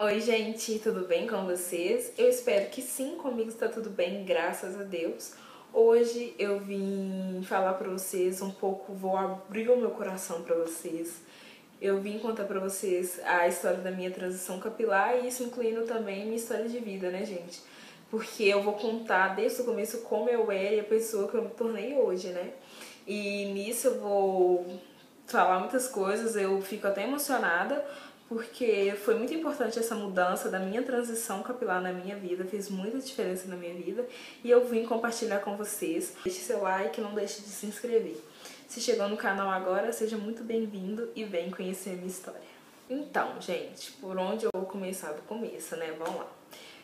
Oi gente, tudo bem com vocês? Eu espero que sim, comigo está tudo bem, graças a Deus. Hoje eu vim falar pra vocês um pouco, vou abrir o meu coração pra vocês. Eu vim contar pra vocês a história da minha transição capilar e isso incluindo também minha história de vida, né gente? Porque eu vou contar desde o começo como eu era e a pessoa que eu me tornei hoje, né? E nisso eu vou falar muitas coisas, eu fico até emocionada, porque foi muito importante essa mudança da minha transição capilar na minha vida, fez muita diferença na minha vida e eu vim compartilhar com vocês. Deixe seu like, não deixe de se inscrever. Se chegou no canal agora, seja muito bem-vindo e vem conhecer a minha história. Então, gente, por onde eu vou começar do começo, né? Vamos lá.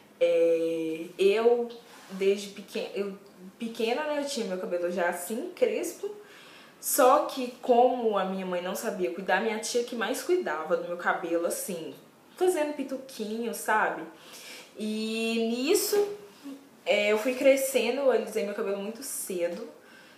Eu, desde pequena, né, eu tinha meu cabelo já assim, crespo. Só que como a minha mãe não sabia cuidar, minha tia que mais cuidava do meu cabelo, assim, fazendo pituquinho, sabe? E nisso eu fui crescendo, eu alisei meu cabelo muito cedo.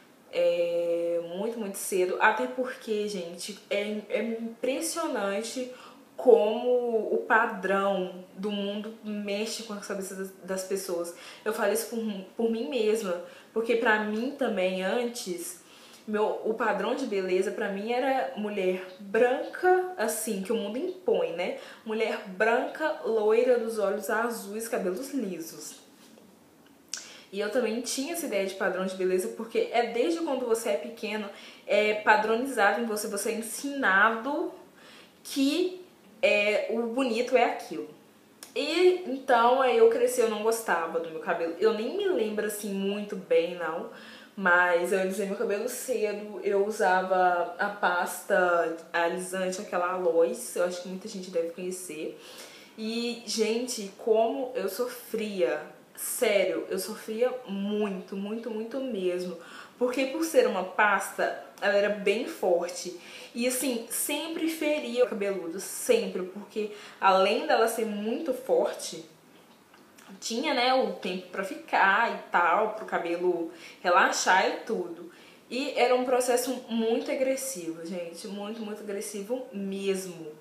Muito cedo. Até porque, gente, é impressionante como o padrão do mundo mexe com a cabeça das pessoas. Eu falo isso por mim mesma, porque pra mim também antes o padrão de beleza pra mim era mulher branca, assim, que o mundo impõe, né? Mulher branca, loira, dos olhos azuis, cabelos lisos. E eu também tinha essa ideia de padrão de beleza, porque é desde quando você é pequeno, é padronizado em você, você é ensinado que o bonito é aquilo. E então aí eu cresci, eu não gostava do meu cabelo. Eu nem me lembro assim muito bem, não. Mas eu alisei meu cabelo cedo, eu usava a pasta alisante, aquela Alois, eu acho que muita gente deve conhecer. E, gente, como eu sofria, sério, eu sofria muito, muito mesmo. Porque por ser uma pasta, ela era bem forte. E assim, sempre feria o cabeludo, sempre. Porque além dela ser muito forte, tinha, né, o tempo pra ficar e tal, pro cabelo relaxar e tudo. E era um processo muito agressivo, gente, muito agressivo mesmo.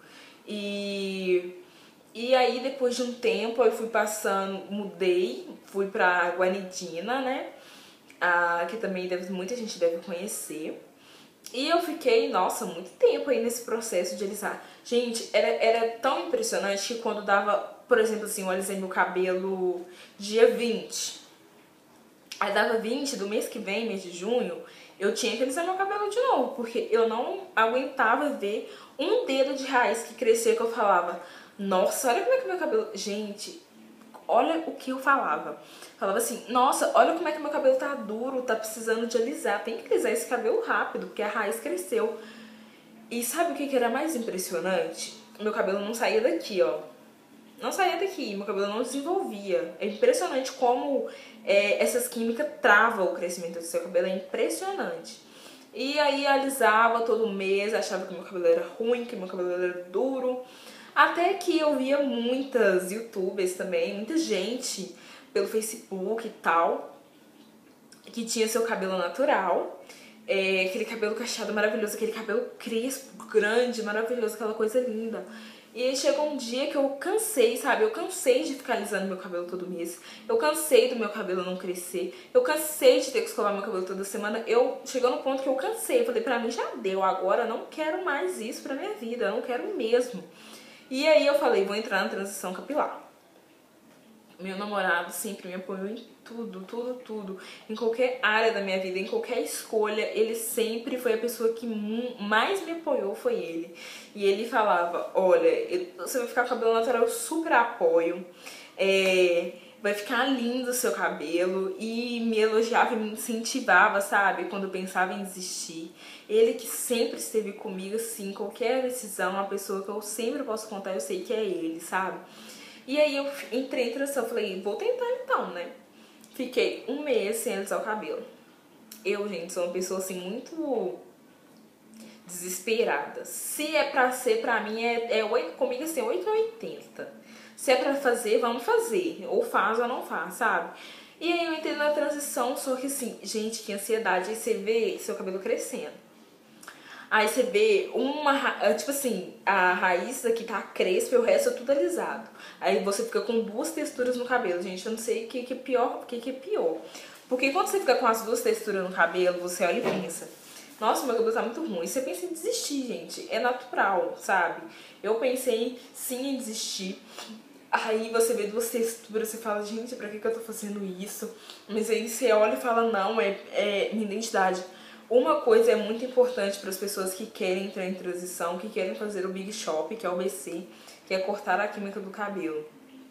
E aí depois de um tempo eu fui passando, mudei, fui pra Guanidina, né, que também muita gente deve conhecer. E eu fiquei, nossa, muito tempo aí nesse processo de alisar. Gente, era tão impressionante que quando dava, por exemplo, assim, eu alisei meu cabelo dia 20. Aí dava 20 do mês que vem, mês de junho, eu tinha que alisar meu cabelo de novo, porque eu não aguentava ver um dedo de raiz que crescia, que eu falava, nossa, olha como é que meu cabelo... Gente, olha o que eu falava. Falava assim, nossa, olha como é que meu cabelo tá duro, tá precisando de alisar. Tem que alisar esse cabelo rápido, porque a raiz cresceu. E sabe o que era mais impressionante? Meu cabelo não saía daqui, ó. Não saía daqui, meu cabelo não desenvolvia. É impressionante como essas químicas travam o crescimento do seu cabelo, é impressionante. E aí alisava todo mês, achava que meu cabelo era ruim, que meu cabelo era duro. Até que eu via muitas youtubers também, muita gente pelo Facebook e tal, que tinha seu cabelo natural, aquele cabelo cacheado maravilhoso, aquele cabelo crespo, grande, maravilhoso, aquela coisa linda. E aí chegou um dia que eu cansei, sabe? Eu cansei de ficar alisando meu cabelo todo mês. Eu cansei do meu cabelo não crescer. Eu cansei de ter que escovar meu cabelo toda semana. Chegou no ponto que eu cansei. Eu falei, pra mim já deu, agora eu não quero mais isso pra minha vida. Eu não quero mesmo. E aí eu falei, vou entrar na transição capilar. Meu namorado sempre me apoiou em tudo. Em qualquer área da minha vida, em qualquer escolha, ele sempre foi a pessoa que mais me apoiou, foi ele. E ele falava, olha, você vai ficar com o cabelo natural, eu super apoio. Vai ficar lindo o seu cabelo. E me elogiava e me incentivava, sabe? Quando eu pensava em desistir. Ele que sempre esteve comigo, assim, qualquer decisão, uma pessoa que eu sempre posso contar, eu sei que é ele, sabe? E aí eu entrei em transição, falei, vou tentar então, né? Fiquei um mês sem alisar o cabelo. Eu, gente, sou uma pessoa assim muito desesperada. Se é pra ser, pra mim, comigo assim, 8 ou 80. Se é pra fazer, vamos fazer. Ou faz ou não faz, sabe? E aí eu entrei na transição, só que assim, gente, que ansiedade. Aí você vê seu cabelo crescendo. Aí você vê tipo assim, a raiz aqui tá crespa e o resto é tudo alisado. Aí você fica com duas texturas no cabelo. Gente, eu não sei o que é pior, Porque quando você fica com as duas texturas no cabelo, você olha e pensa, nossa, meu cabelo tá muito ruim. Você pensa em desistir, gente. É natural, sabe? Eu pensei sim em desistir. Aí você vê duas texturas, você fala, gente, pra que eu tô fazendo isso? Mas aí você olha e fala, não, é minha identidade. Uma coisa é muito importante para as pessoas que querem entrar em transição, que querem fazer o Big Shop, que é o BC, que é cortar a química do cabelo.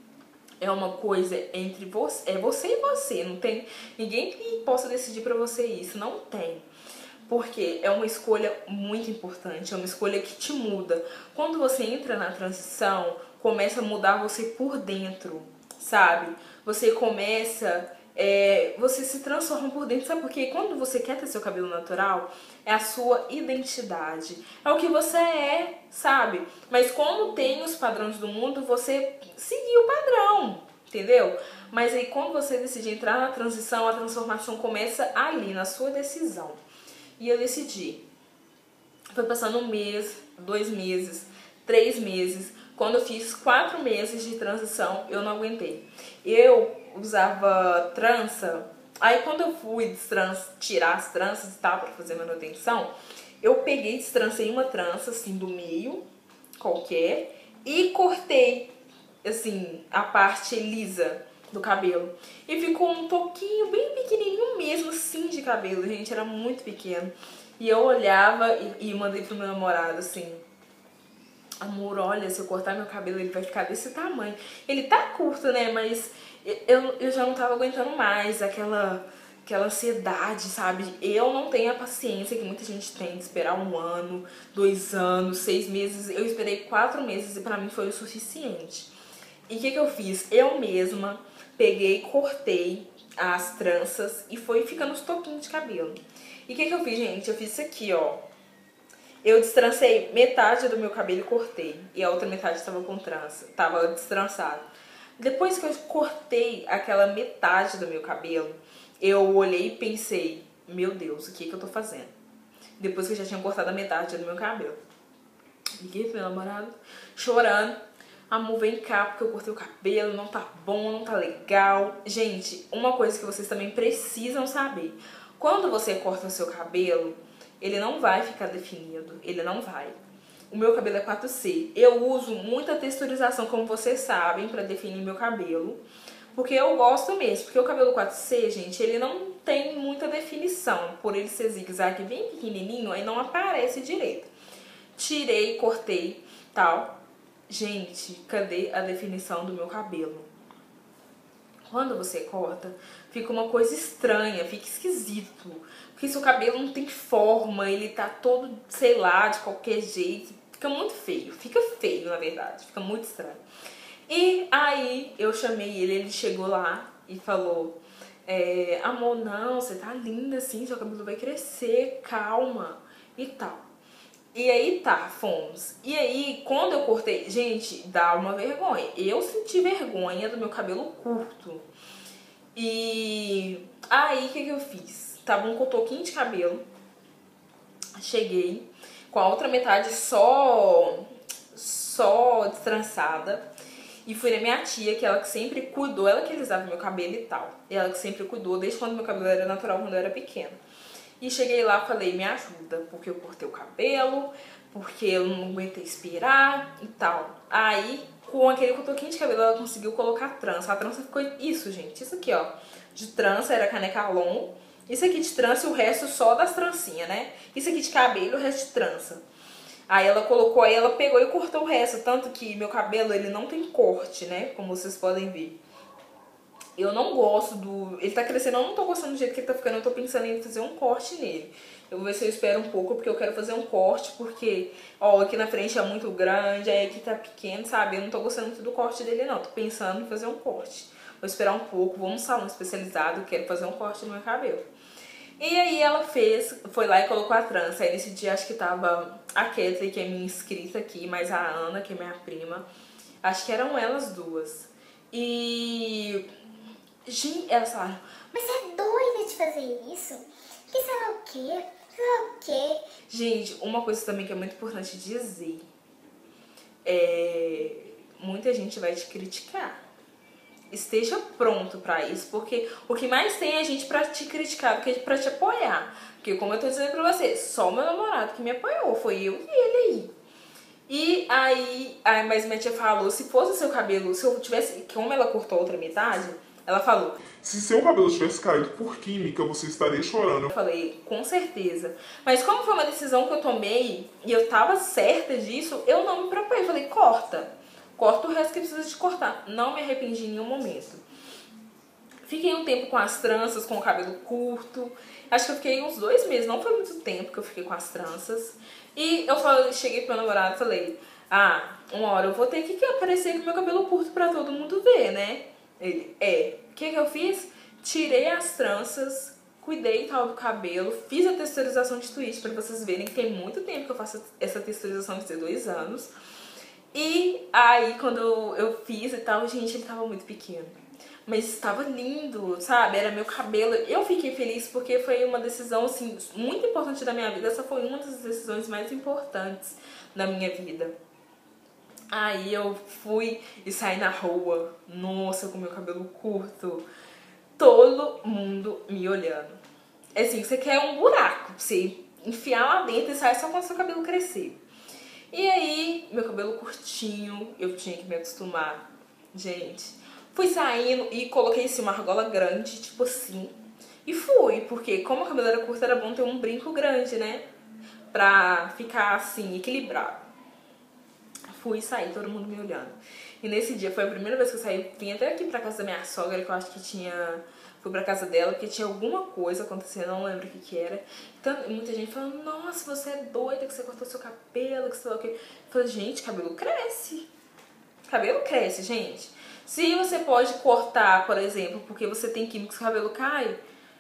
É uma coisa entre você, é você e você, não tem ninguém que possa decidir pra você isso, não tem. Porque é uma escolha muito importante, é uma escolha que te muda. Quando você entra na transição, começa a mudar você por dentro, sabe? Você começa, você se transforma por dentro, sabe? Porque quando você quer ter seu cabelo natural, é a sua identidade, é o que você é, sabe? Mas quando tem os padrões do mundo, você seguir o padrão, entendeu? Mas aí quando você decide entrar na transição, a transformação começa ali, na sua decisão. E eu decidi. Foi passando 1 mês, 2 meses, 3 meses. Quando eu fiz 4 meses de transição, eu não aguentei. Eu usava trança. Aí quando eu fui tirar as tranças e tal, pra fazer manutenção, eu peguei e destrancei uma trança, assim, do meio, qualquer, e cortei, assim, a parte lisa do cabelo. E ficou um toquinho bem pequenininho mesmo, assim, de cabelo, gente, era muito pequeno. E eu olhava e mandei pro meu namorado, assim, amor, olha, se eu cortar meu cabelo, ele vai ficar desse tamanho. Ele tá curto, né, mas eu já não tava aguentando mais aquela ansiedade, sabe? Eu não tenho a paciência que muita gente tem de esperar 1 ano, 2 anos, 6 meses. Eu esperei 4 meses e pra mim foi o suficiente. E o que eu fiz? Eu mesma peguei, cortei as tranças e foi ficando os toquinhos de cabelo. E o que eu fiz, gente? Eu fiz isso aqui, ó. Eu destrancei metade do meu cabelo e cortei. E a outra metade estava com trança, tava destrançado. Depois que eu cortei aquela metade do meu cabelo, eu olhei e pensei, meu Deus, o que eu tô fazendo? Depois que eu já tinha cortado a metade do meu cabelo. Liguei pro meu namorado, chorando. Amor, vem cá, porque eu cortei o cabelo, não tá bom, não tá legal. Gente, uma coisa que vocês também precisam saber. Quando você corta o seu cabelo, ele não vai ficar definido, ele não vai. O meu cabelo é 4C. Eu uso muita texturização, como vocês sabem, pra definir meu cabelo. Porque eu gosto mesmo, porque o cabelo 4C, gente, ele não tem muita definição. Por ele ser zigue-zague bem pequenininho, aí não aparece direito. Tirei, cortei, tal. Gente, cadê a definição do meu cabelo? Quando você corta, fica uma coisa estranha, fica esquisito. Porque seu cabelo não tem forma, ele tá todo, sei lá, de qualquer jeito. Fica muito feio, fica feio na verdade, fica muito estranho. E aí eu chamei ele chegou lá e falou, amor, não, você tá linda assim, seu cabelo vai crescer, calma e tal. E aí tá, fomos. E aí, quando eu cortei, gente, dá uma vergonha. Eu senti vergonha do meu cabelo curto. E aí, o que eu fiz? Tava um cotoquinho de cabelo. Cheguei com a outra metade só destrançada. E fui na minha tia, que ela que sempre cuidou, ela que alisava meu cabelo e tal. E ela que sempre cuidou, desde quando meu cabelo era natural, quando eu era pequena. E cheguei lá e falei, me ajuda, porque eu cortei o cabelo, porque eu não aguentei esperar e tal. Aí, com aquele cotoquinho de cabelo, ela conseguiu colocar trança. A trança ficou isso, gente. Isso aqui, ó, de trança era caneca long. Isso aqui de trança e o resto só das trancinhas, né? Isso aqui de cabelo e o resto de trança. Aí ela colocou, aí ela pegou e cortou o resto. Tanto que meu cabelo, ele não tem corte, né? Como vocês podem ver. Eu não gosto do... Ele tá crescendo, eu não tô gostando do jeito que ele tá ficando. Eu tô pensando em fazer um corte nele. Eu vou ver se eu espero um pouco, porque eu quero fazer um corte. Porque, ó, aqui na frente é muito grande, aí aqui tá pequeno, sabe? Eu não tô gostando muito do corte dele, não. Tô pensando em fazer um corte. Vou esperar um pouco, vou num salão especializado, quero fazer um corte no meu cabelo. E aí ela foi lá e colocou a trança. Aí nesse dia acho que tava a Kathleen, que é minha inscrita aqui, mais a Ana, que é minha prima. Acho que eram elas duas. E... gente, elas falaram, mas você é doida de fazer isso? Que sei lá o quê? Ok. Gente, uma coisa também que é muito importante dizer. Muita gente vai te criticar. Esteja pronto pra isso, porque o que mais tem é gente pra te criticar do que pra te apoiar. Porque como eu tô dizendo pra você, só o meu namorado que me apoiou, foi eu e ele aí. E aí, mas minha tia falou, se fosse o seu cabelo, se eu tivesse, como ela cortou a outra metade, ela falou, se seu cabelo tivesse caído por química, você estaria chorando. Eu falei, com certeza. Mas como foi uma decisão que eu tomei e eu tava certa disso, eu não me preocupei. Eu falei, corta. Corta o resto que precisa de cortar. Não me arrependi em nenhum momento. Fiquei um tempo com as tranças, com o cabelo curto. Acho que eu fiquei uns 2 meses, não foi muito tempo que eu fiquei com as tranças. E eu falei, cheguei pro meu namorado e falei, uma hora eu vou ter que aparecer com meu cabelo curto pra todo mundo ver, né? Ele, o que eu fiz? Tirei as tranças, cuidei e tal do cabelo, fiz a texturização de twist pra vocês verem que tem muito tempo que eu faço essa texturização, vai ser 2 anos. E aí quando eu fiz e tal, gente, ele tava muito pequeno. Mas estava lindo, sabe? Era meu cabelo. Eu fiquei feliz porque foi uma decisão, assim, muito importante da minha vida. Essa foi uma das decisões mais importantes da minha vida. Aí eu fui e saí na rua, nossa, com meu cabelo curto. Todo mundo me olhando. É assim, você quer um buraco pra você enfiar lá dentro e sair só quando seu cabelo crescer. E aí, meu cabelo curtinho, eu tinha que me acostumar. Gente, fui saindo e coloquei assim uma argola grande, tipo assim. E fui, porque como o cabelo era curto, era bom ter um brinco grande, né? Pra ficar assim, equilibrado. Fui sair, todo mundo me olhando. E nesse dia foi a primeira vez que eu saí. Vim até aqui pra casa da minha sogra, que eu acho que tinha... Fui pra casa dela, porque tinha alguma coisa acontecendo, não lembro o que era. Então, muita gente falando, nossa, você é doida que você cortou seu cabelo, que sei lá o que. Eu falei, gente, cabelo cresce. Cabelo cresce, gente. Se você pode cortar, por exemplo, porque você tem químicos que o cabelo cai,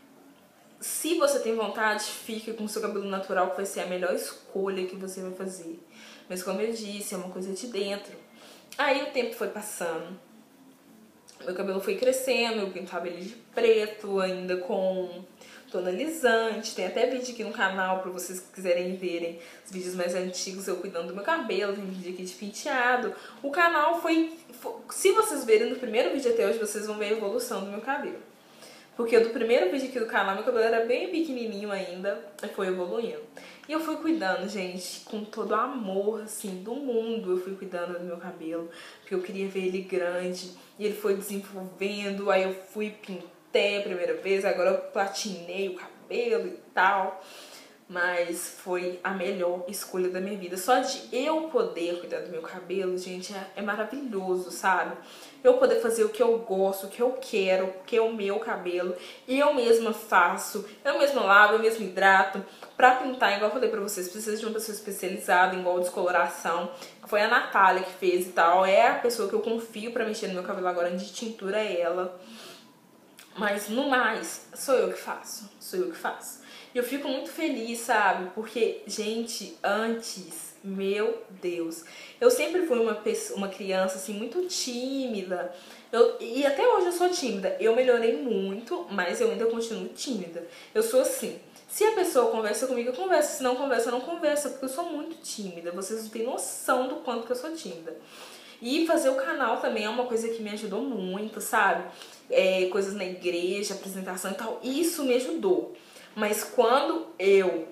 se você tem vontade, fique com o seu cabelo natural, que vai ser a melhor escolha que você vai fazer. Mas como eu disse, é uma coisa de dentro. Aí o tempo foi passando. Meu cabelo foi crescendo, eu pintava ele de preto, ainda com tonalizante. Tem até vídeo aqui no canal pra vocês que quiserem verem os vídeos mais antigos, eu cuidando do meu cabelo. Tem vídeo aqui de penteado. O canal foi... Se vocês verem no primeiro vídeo até hoje, vocês vão ver a evolução do meu cabelo. Porque do primeiro vídeo aqui do canal, meu cabelo era bem pequenininho ainda, e foi evoluindo. E eu fui cuidando, gente, com todo o amor, assim, do mundo. Eu fui cuidando do meu cabelo, porque eu queria ver ele grande. E ele foi desenvolvendo, aí eu fui, pintei a primeira vez, agora eu platinei o cabelo e tal. Mas foi a melhor escolha da minha vida. Só de eu poder cuidar do meu cabelo, gente, é maravilhoso, sabe? Eu poder fazer o que eu gosto, o que eu quero, que é o meu cabelo. E eu mesma faço, eu mesma lavo, eu mesma hidrato. Pra pintar, igual eu falei pra vocês, precisa de uma pessoa especializada, igual descoloração. Foi a Natália que fez e tal. É a pessoa que eu confio pra mexer no meu cabelo agora de tintura, é ela. Mas no mais, sou eu que faço. Sou eu que faço. E eu fico muito feliz, sabe? Porque, gente, antes, meu Deus, eu sempre fui uma criança, assim, muito tímida. E até hoje eu sou tímida. Eu melhorei muito, mas eu ainda continuo tímida. Eu sou assim. Se a pessoa conversa comigo, eu converso. Se não conversa, eu não converso, porque eu sou muito tímida. Vocês não têm noção do quanto que eu sou tímida. E fazer o canal também é uma coisa que me ajudou muito, sabe? Coisas na igreja, apresentação e tal. Isso me ajudou. Mas quando eu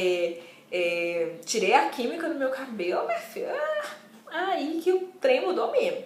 tirei a química do meu cabelo, minha filha, aí que o trem mudou mesmo.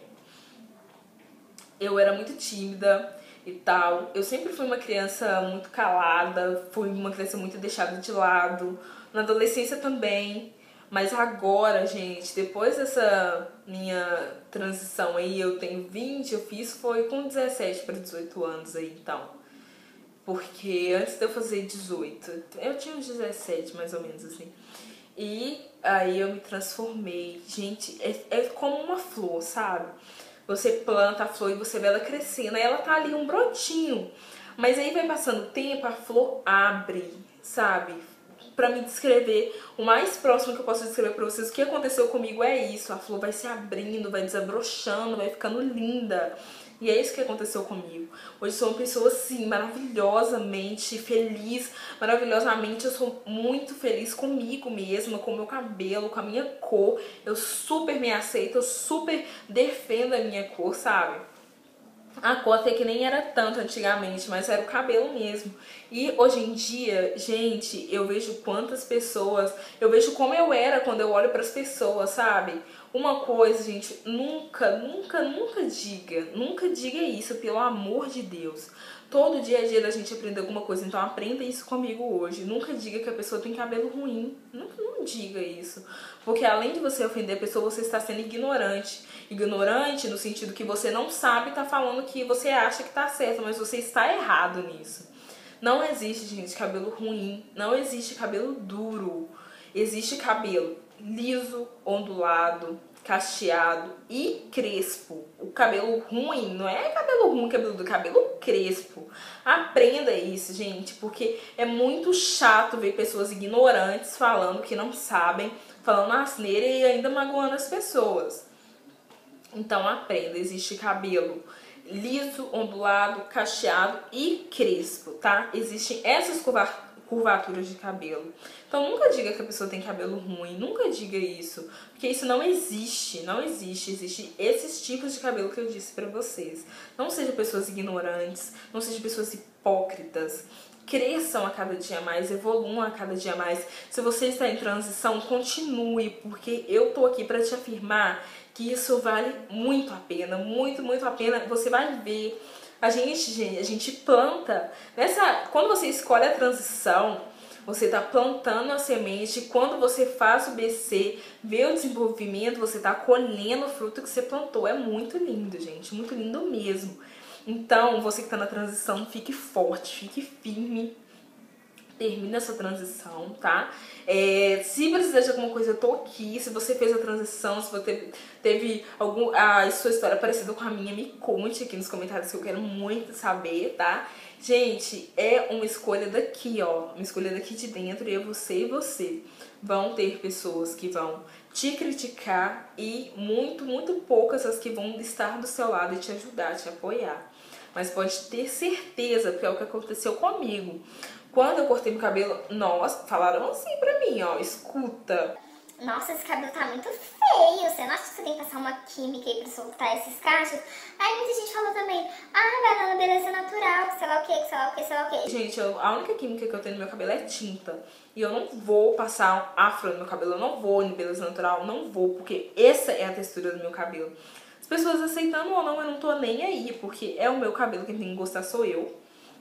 Eu era muito tímida e tal. Eu sempre fui uma criança muito calada, fui uma criança muito deixada de lado. Na adolescência também. Mas agora, gente, depois dessa minha transição aí, eu tenho 20, eu fiz foi com 17 para 18 anos aí, então. Porque antes de eu fazer 18, eu tinha uns 17 mais ou menos assim. E aí eu me transformei. Gente, é como uma flor, sabe? Você planta a flor e você vê ela crescendo. Aí ela tá ali um brotinho. Mas aí vai passando o tempo, a flor abre, sabe? pra me descrever, o mais próximo que eu posso descrever pra vocês, o que aconteceu comigo é isso. A flor vai se abrindo, vai desabrochando, vai ficando linda. E é isso que aconteceu comigo. Hoje eu sou uma pessoa, assim, maravilhosamente feliz. Maravilhosamente, eu sou muito feliz comigo mesma, com o meu cabelo, com a minha cor. Eu super me aceito, eu super defendo a minha cor, sabe? A cor até que nem era tanto antigamente, mas era o cabelo mesmo. E hoje em dia, gente, eu vejo quantas pessoas... Eu vejo como eu era quando eu olho pras pessoas, sabe? Uma coisa, gente, nunca diga isso, pelo amor de Deus. Todo dia a dia da gente aprender alguma coisa, então aprenda isso comigo hoje. Nunca diga que a pessoa tem cabelo ruim. Não diga isso. Porque além de você ofender a pessoa, você está sendo ignorante. Ignorante no sentido que você não sabe, tá falando que você acha que tá certo, mas você está errado nisso. Não existe, gente, cabelo ruim. Não existe cabelo duro. Existe cabelo liso, ondulado, cacheado e crespo. O cabelo ruim não é cabelo ruim, cabelo crespo. Aprenda isso, gente, porque é muito chato ver pessoas ignorantes falando que não sabem, falando asneira e ainda magoando as pessoas. Então aprenda, existe cabelo liso, ondulado, cacheado e crespo, tá? Existem essas curvaturas de cabelo. Então nunca diga que a pessoa tem cabelo ruim, nunca diga isso, porque isso não existe, não existe. Existem esses tipos de cabelo que eu disse pra vocês. Não sejam pessoas ignorantes, não sejam pessoas hipócritas. Cresçam a cada dia mais, evoluam a cada dia mais. Se você está em transição, continue, porque eu tô aqui pra te afirmar que isso vale muito a pena, muito a pena. Você vai ver. A gente planta. Quando você escolhe a transição, você está plantando a semente. Quando você faz o BC, vê o desenvolvimento, você está colhendo o fruto que você plantou. É muito lindo, gente. Muito lindo mesmo. Então, você que está na transição, fique forte, fique firme. Termina essa transição, tá? Se precisar de alguma coisa, eu tô aqui. Se você fez a transição, se você teve a sua história parecida com a minha, me conte aqui nos comentários que eu quero muito saber, tá? Gente, é uma escolha daqui, ó. Uma escolha daqui de dentro, e você vão ter pessoas que vão te criticar e muito poucas as que vão estar do seu lado e te ajudar, te apoiar. Mas pode ter certeza, porque é o que aconteceu comigo. Quando eu cortei meu cabelo, nossa, falaram assim pra mim, ó, escuta. Nossa, esse cabelo tá muito feio, você não acha que você tem que passar uma química aí pra soltar esses cachos? Aí muita gente falou também, vai lá na beleza natural, que sei lá o que, que sei lá o que, sei lá o que. Gente, a única química que eu tenho no meu cabelo é tinta. E eu não vou passar afro no meu cabelo, eu não vou em beleza natural, não vou, porque essa é a textura do meu cabelo. As pessoas aceitando ou não, eu não tô nem aí, porque é o meu cabelo, quem tem que gostar sou eu.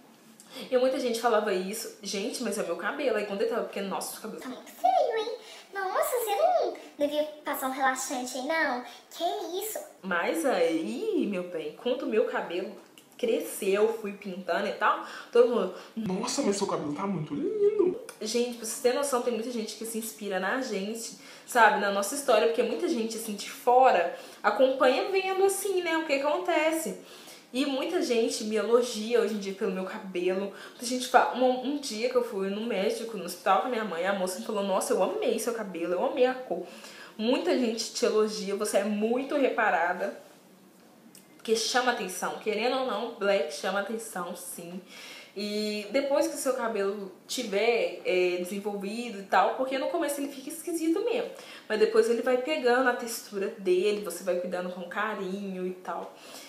E muita gente falava isso, gente, mas é meu cabelo. Aí quando eu tava, porque nossa, o cabelo tá muito feio, hein? Nossa, você não devia passar um relaxante aí, não? Que isso? Mas aí, meu bem, quando o meu cabelo cresceu, fui pintando e tal, todo mundo, nossa, mas seu cabelo tá muito lindo. Gente, pra vocês terem noção, tem muita gente que se inspira na gente, sabe, na nossa história, porque muita gente, assim, de fora acompanha vendo, assim, né, o que acontece. E muita gente me elogia hoje em dia pelo meu cabelo. Muita gente fala, um dia que eu fui no médico, no hospital com a minha mãe, a moça me falou, nossa, eu amei seu cabelo, eu amei a cor. Muita gente te elogia, você é muito reparada, porque chama atenção, querendo ou não, black chama atenção, sim. E depois que o seu cabelo tiver desenvolvido e tal, porque no começo ele fica esquisito mesmo, mas depois ele vai pegando a textura dele, você vai cuidando com carinho e tal.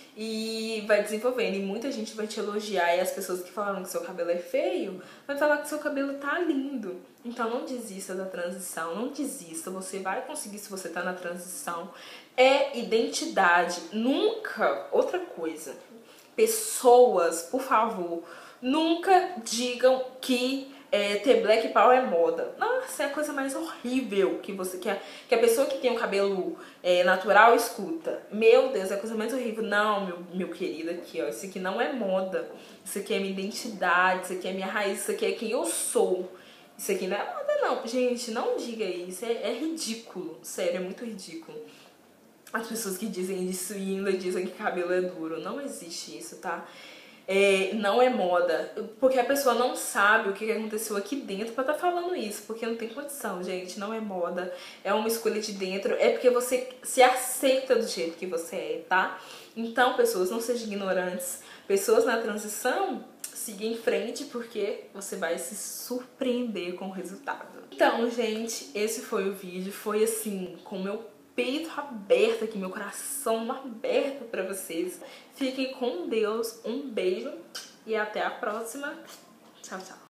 E vai desenvolvendo, e muita gente vai te elogiar, e as pessoas que falaram que seu cabelo é feio, vai falar que seu cabelo tá lindo. Então não desista da transição, não desista, você vai conseguir se você tá na transição. É identidade, nunca, outra coisa, pessoas, por favor, nunca digam que ter black power é moda. Nossa, é a coisa mais horrível que a pessoa que tem o cabelo natural escuta. Meu Deus, é a coisa mais horrível. Não, meu querido, aqui, ó, isso aqui não é moda. Isso aqui é minha identidade, isso aqui é minha raiz, isso aqui é quem eu sou. Isso aqui não é moda, não. Gente, não diga isso, é ridículo. Sério, é muito ridículo. As pessoas que dizem isso e ainda dizem que cabelo é duro. Não existe isso, tá? não é moda. Porque a pessoa não sabe o que aconteceu aqui dentro pra tá falando isso. Porque não tem condição, gente. Não é moda. É uma escolha de dentro. É porque você se aceita do jeito que você é, tá? Então, pessoas, não sejam ignorantes. Pessoas na transição, siga em frente porque você vai se surpreender com o resultado. Então, gente, esse foi o vídeo. Foi assim, com o meu peito aberto aqui, meu coração aberto pra vocês. Fiquem com Deus, um beijo e até a próxima. Tchau, tchau.